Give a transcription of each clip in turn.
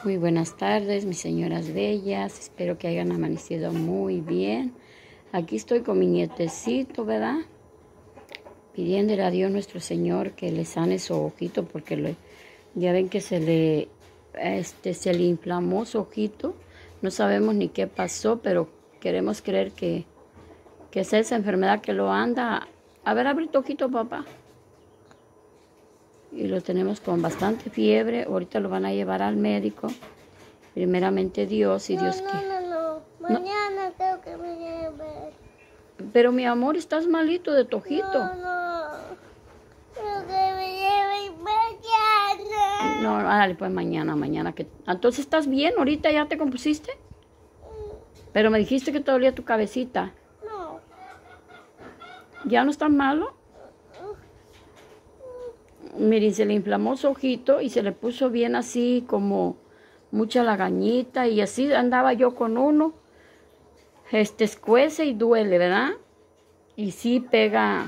Muy buenas tardes, mis señoras bellas. Espero que hayan amanecido muy bien. Aquí estoy con mi nietecito, ¿verdad? Pidiéndole a Dios nuestro Señor que le sane su ojito porque ya ven que se le inflamó su ojito. No sabemos ni qué pasó, pero queremos creer que es esa enfermedad que lo anda. A ver, abre tu ojito, papá. Y lo tenemos con bastante fiebre. Ahorita lo van a llevar al médico. Primeramente Dios y Dios quiere. No. Mañana creo que me lleve. Pero mi amor, estás malito de tu ojito. No. Creo que me lleve mañana. No, dale, pues mañana que... Entonces, ¿estás bien? ¿Ahorita ya te compusiste? Pero me dijiste que te dolía tu cabecita. No. ¿Ya no estás malo? Miren, se le inflamó su ojito y se le puso bien así como mucha lagañita y así andaba yo con uno. Escuece y duele, ¿verdad? Y sí pega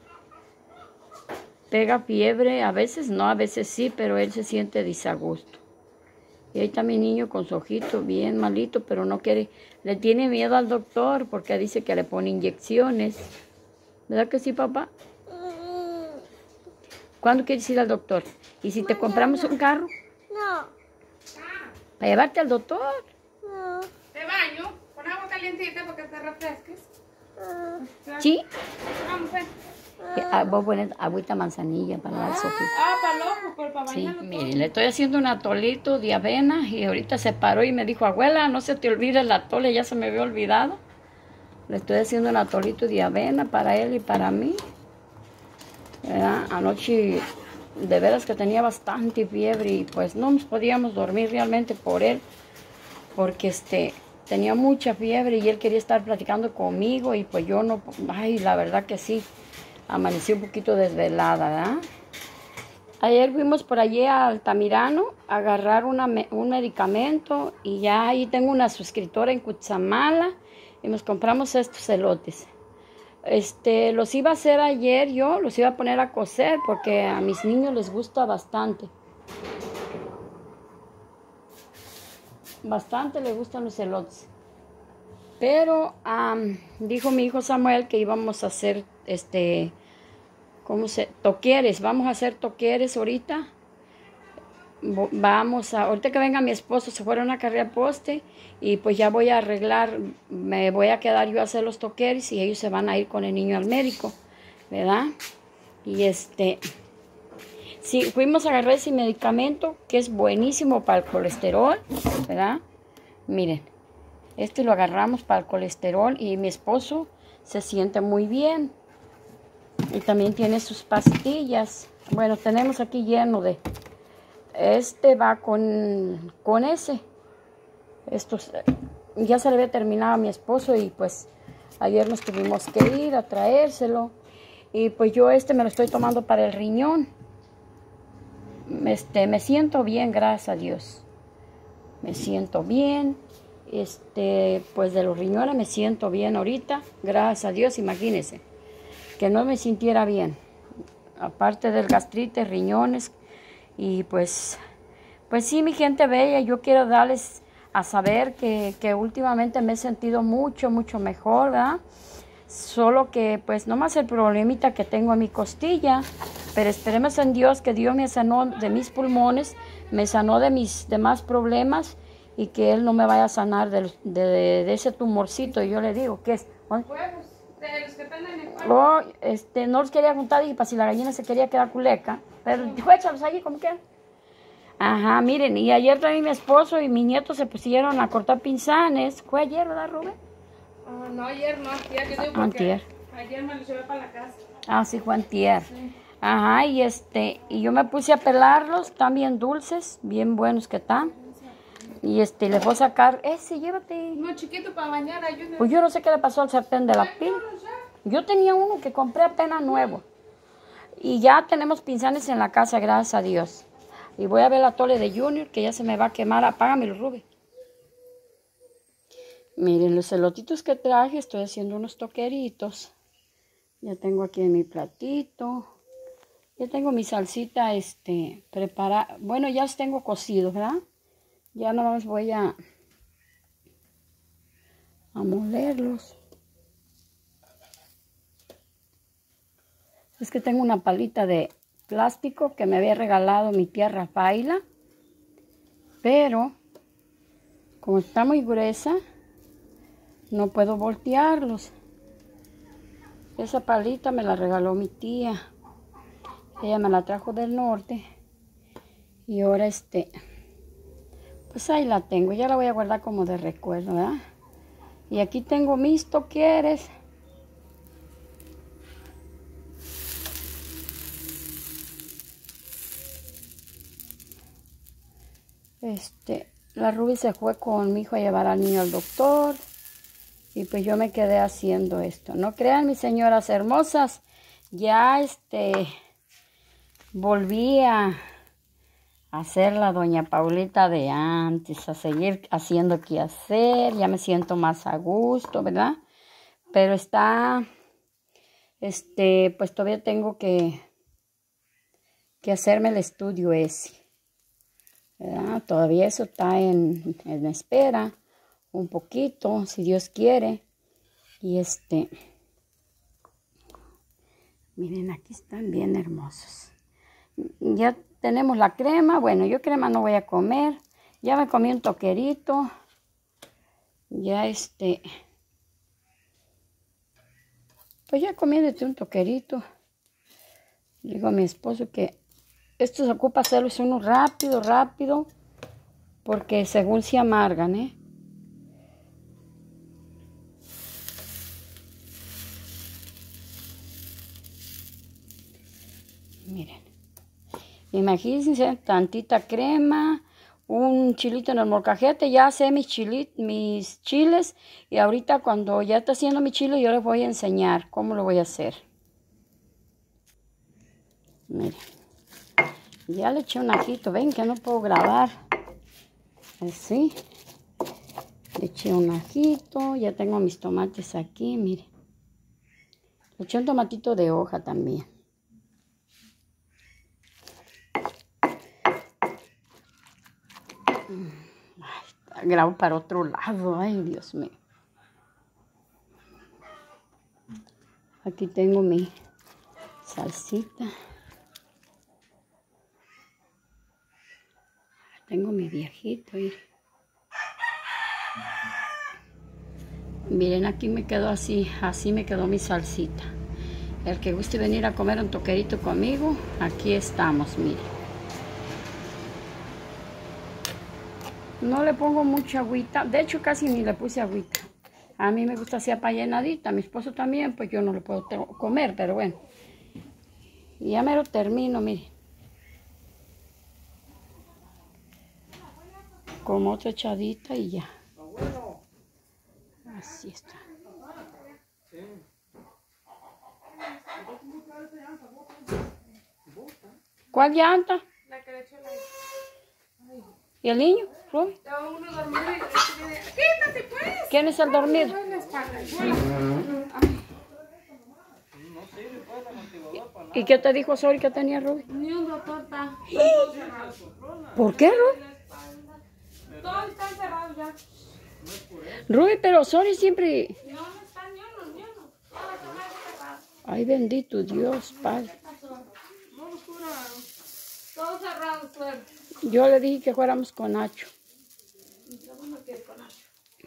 fiebre, a veces no, a veces sí, pero él se siente desagusto. Y ahí está mi niño con su ojito bien malito, pero no quiere, le tiene miedo al doctor porque dice que le pone inyecciones. ¿Verdad que sí, papá? ¿Cuándo quieres ir al doctor? ¿Y si te compramos un carro? No. ¿Para llevarte al doctor? No. Te baño con agua calientita para que te refresques. ¿Sí? Vamos, ven. Voy a poner agüita manzanilla para dar su ojito. Para el ojo, pero para Sí, bañarlo. miren, le estoy haciendo un atolito de avena y ahorita se paró y me dijo, abuela, no se te olvide el atole, ya se me había olvidado. Le estoy haciendo un atolito de avena para él y para mí. ¿Verdad? Anoche de veras que tenía bastante fiebre y pues no nos podíamos dormir realmente por él, porque tenía mucha fiebre y él quería estar platicando conmigo y pues yo no, ay, la verdad que sí, amanecí un poquito desvelada, ¿verdad? Ayer fuimos por allí a Altamirano a agarrar un medicamento y ya ahí tengo una suscriptora en Cutzamala y nos compramos estos elotes. Los iba a hacer ayer yo, los iba a poner a cocer porque a mis niños les gusta bastante. Bastante les gustan los elotes. Pero dijo mi hijo Samuel que íbamos a hacer toqueres. Vamos a hacer toqueres ahorita. Ahorita que venga mi esposo, se fueron a cargar poste y pues ya voy a arreglar, me voy a quedar yo a hacer los toqueres y ellos se van a ir con el niño al médico, ¿verdad? Y sí, fuimos a agarrar ese medicamento que es buenísimo para el colesterol, ¿verdad? Miren, lo agarramos para el colesterol y mi esposo se siente muy bien y también tiene sus pastillas. Bueno, tenemos aquí lleno de... va con ese. Ya se le había terminado a mi esposo y pues ayer nos tuvimos que ir a traérselo. Y pues yo me lo estoy tomando para el riñón. Me siento bien, gracias a Dios. Me siento bien. Pues de los riñones me siento bien ahorita. Gracias a Dios, imagínense. Que no me sintiera bien. Aparte del gastritis, riñones. Y pues sí, mi gente bella, yo quiero darles a saber que últimamente me he sentido mucho mejor, ¿verdad? Solo que pues nomás el problemita que tengo en mi costilla, pero esperemos en Dios que Dios me sanó de mis pulmones, me sanó de mis demás problemas y que Él no me vaya a sanar de ese tumorcito. Y yo le digo, ¿qué es? Huevos, de los que están en el cuarto. No los quería juntar y para si la gallina se quería quedar culeca, pero dijo, échalos allí como quieran. Ajá, miren, y ayer también mi esposo y mi nieto se pusieron a cortar pinzanes. ¿Fue ayer, verdad, Rubén? No, ayer no, antier. Yo digo porque Antier. ayer me los llevé para la casa. Ah, sí, fue antier. Sí. Ajá, y yo me puse a pelarlos, están bien dulces, bien buenos que están. Y les voy a sacar, llévate. No, chiquito para bañar, ayúdame. Pues yo no sé qué le pasó al sartén de la pila. Yo tenía uno que compré apenas nuevo. Y ya tenemos pinzanes en la casa, gracias a Dios. Y voy a ver la tole de Junior, que ya se me va a quemar. Apágamelo, Rubén. Miren los elotitos que traje. Estoy haciendo unos toqueritos. Ya tengo aquí en mi platito. Ya tengo mi salsita preparada. Bueno, ya los tengo cocidos, ¿verdad? Ya no más voy a molerlos. Es que tengo una palita de plástico que me había regalado mi tía Rafaela, pero como está muy gruesa, no puedo voltearlos. Esa palita me la regaló mi tía. Ella me la trajo del norte. Y ahora pues ahí la tengo. Ya la voy a guardar como de recuerdo, ¿verdad? Y aquí tengo mis toqueres. La Ruby se fue con mi hijo a llevar al niño al doctor. Y pues yo me quedé haciendo esto. No crean, mis señoras hermosas. Ya volví a hacer la doña Paulita de antes. A seguir haciendo qué hacer. Ya me siento más a gusto, ¿verdad? Pero pues todavía tengo que hacerme el estudio ese. ¿Verdad? Todavía eso está en espera. Un poquito, si Dios quiere. Y miren, aquí están bien hermosos. Ya tenemos la crema. Bueno, yo crema no voy a comer. Ya me comí un toquerito. Ya pues ya comí un toquerito. Digo a mi esposo que esto se ocupa hacerlos uno rápido. Porque según se amargan, ¿eh? Miren. Imagínense, tantita crema, un chilito en el molcajete. Ya sé mis chiles. Y ahorita cuando ya está haciendo mi chile, yo les voy a enseñar cómo lo voy a hacer. Miren. Ya le eché un ajito. Ven que no puedo grabar. Así. Le eché un ajito. Ya tengo mis tomates aquí, miren. Le eché un tomatito de hoja también. Ay, grabo para otro lado. Ay, Dios mío. Aquí tengo mi salsita. Tengo mi viejito. Miren, aquí me quedó así me quedó mi salsita. El que guste venir a comer un toquerito conmigo, aquí estamos, miren. No le pongo mucha agüita, de hecho casi ni le puse agüita. A mí me gusta así apallenadita, a mi esposo también, pues yo no lo puedo comer, pero bueno. Y ya me lo termino, miren. Como otra echadita y ya. Así está. ¿Cuál llanta? La que le echó la... ¿Y el niño? ¿Ruby? Estaba uno dormido y... ¡Quítate, pues! ¿Quién es el dormido? ¿Y qué te dijo Sori que tenía Ruby? Ni un doctor está. ¿Por qué, Ruby? Todos están cerrados ya. Ruby, pero Sori siempre... No, no están, yo no. Todos están cerrados. Ay, bendito Dios, Padre. No lo juraron. Todos cerrados, suerte. Yo le dije que fuéramos con Nacho. Yo no quiero con Nacho.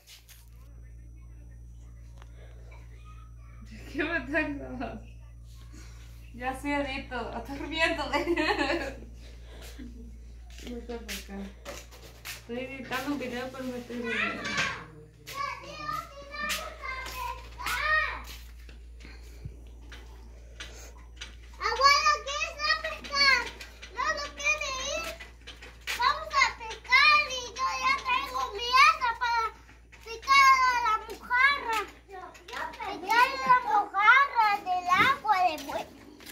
¿Qué me tengo? Ya sí, Edito. Estoy riéndole. No sé por qué. Estoy editando un video, pero me estoy riendo. Abuela, ¿quieres ir a pescar? No quiere ir. Vamos a pescar y yo ya traigo mi asa para picar a la mojarra. Picar a la mojarra del agua de muerto.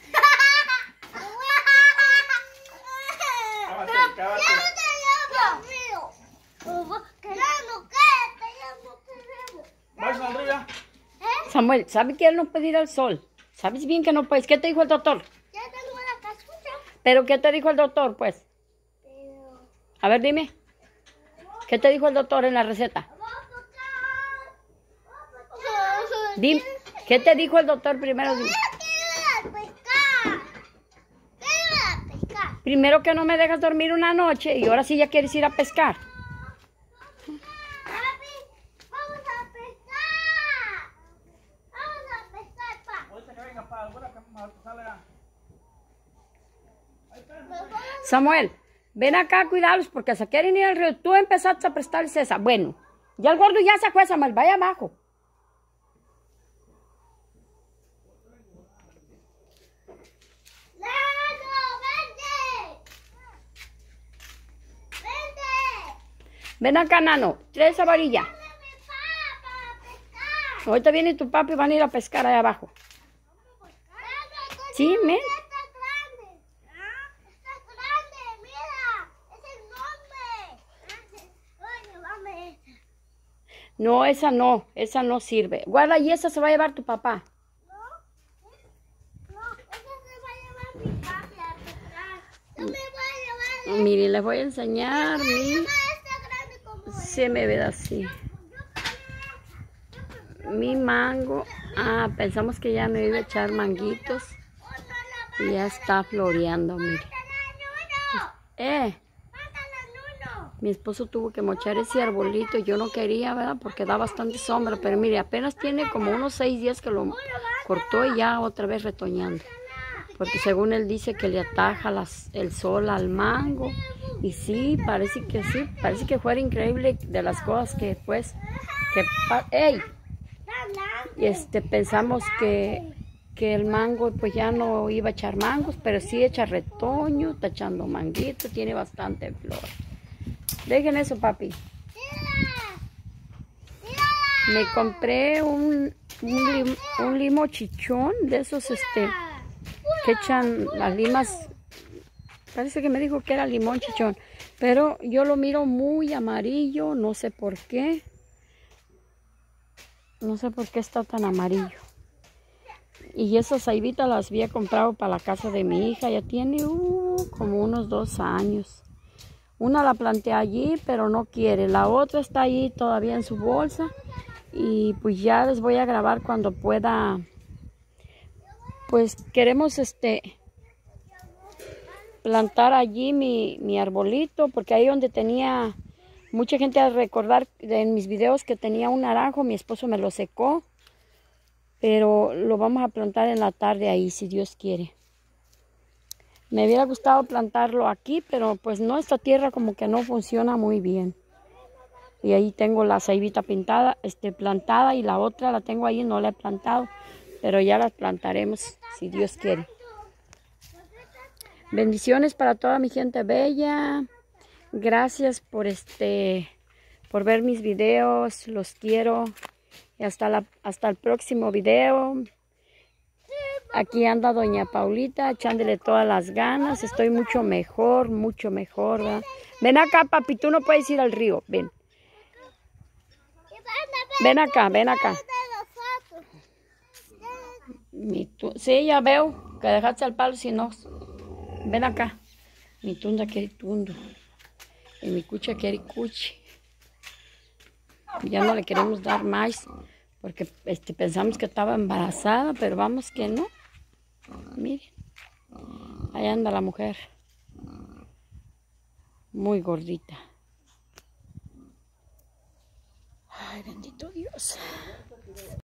Samuel, ¿sabe que él no puede ir al sol? ¿Sabes bien que no puedes? ¿Qué te dijo el doctor? Ya tengo la casucha. ¿Pero qué te dijo el doctor, pues? Pero A ver, dime. ¿Qué te dijo el doctor en la receta? Dime, ¿qué te dijo el doctor primero? Dime. Primero que no me dejas dormir una noche y ahora sí ya quieres ir a pescar. Samuel, ven acá a cuidarlos porque se quieren ir al río. Tú empezaste a prestarles esa. Bueno, ya el gordo ya se fue, Samuel, vaya abajo. Ven acá, Nano, trae esa varilla. Ahorita viene tu papi y van a ir a pescar allá abajo. Sí, men. No, esa no sirve. Guarda, y esa se va a llevar tu papá. No, esa se va a llevar mi papi a pescar. Yo me voy a llevar. Mire, les voy a enseñar. Se me ve así. Mi mango. Ah, pensamos que ya me iba a echar manguitos. Y ya está floreando, mire. Mi esposo tuvo que mochar ese arbolito. Yo no quería, ¿verdad? Porque da bastante sombra. Pero mire, apenas tiene como unos 6 días que lo cortó y ya otra vez retoñando. Porque según él dice que le ataja el sol al mango. Y sí, parece que fuera increíble de las cosas que pues... ¡Ey! Pensamos que el mango pues ya no iba a echar mangos, pero sí echa retoño, está echando manguito, tiene bastante flor. Dejen eso, papi. Me compré un limo chichón de esos que echan las limas. Parece que me dijo que era limón chichón, pero yo lo miro muy amarillo, no sé por qué. No sé por qué está tan amarillo. Y esas aivitas las había comprado para la casa de mi hija. Ya tiene como unos 2 años. Una la planté allí, pero no quiere. La otra está ahí todavía en su bolsa. Y pues ya les voy a grabar cuando pueda. Pues queremos plantar allí mi arbolito. Porque ahí donde tenía... Mucha gente al recordar en mis videos que tenía un naranjo, mi esposo me lo secó. Pero lo vamos a plantar en la tarde ahí, si Dios quiere. Me hubiera gustado plantarlo aquí, pero pues no, esta tierra como que no funciona muy bien. Y ahí tengo la ceibita plantada y la otra la tengo ahí, no la he plantado. Pero ya la plantaremos, si Dios quiere. Bendiciones para toda mi gente bella. Gracias por ver mis videos, los quiero. Y hasta el próximo video. Aquí anda doña Paulita echándole todas las ganas. Estoy mucho mejor, ¿verdad? Ven acá, papi, tú no puedes ir al río, ven. Ven acá, ven acá. Sí, ya veo que dejaste al palo, si no. Ven acá. Mi tunda quiere tundo. Y mi cucha quiere cuchi. Ya no le queremos dar más. Porque pensamos que estaba embarazada, pero vamos que no. Miren. Ahí anda la mujer. Muy gordita. Ay, bendito Dios.